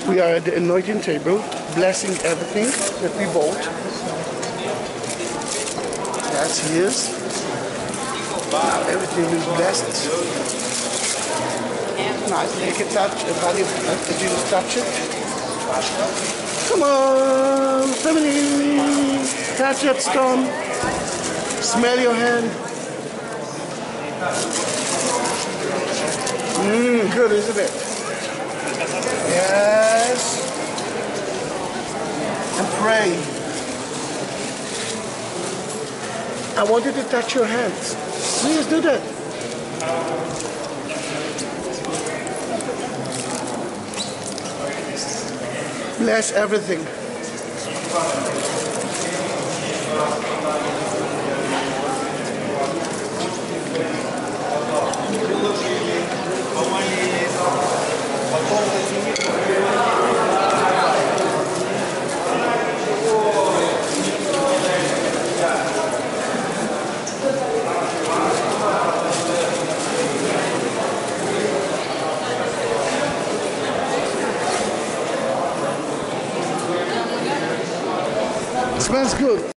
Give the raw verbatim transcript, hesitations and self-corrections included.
We are at the anointing table, blessing everything that we bought. That's his. Everything is blessed. Nice. You can touch it. Body, uh, Jesus touch it. Come on, family. Touch that stone. Smell your hand. Mmm, good, isn't it? Yes. And pray. I want you to touch your hands. Please do that. Bless everything. Smells good.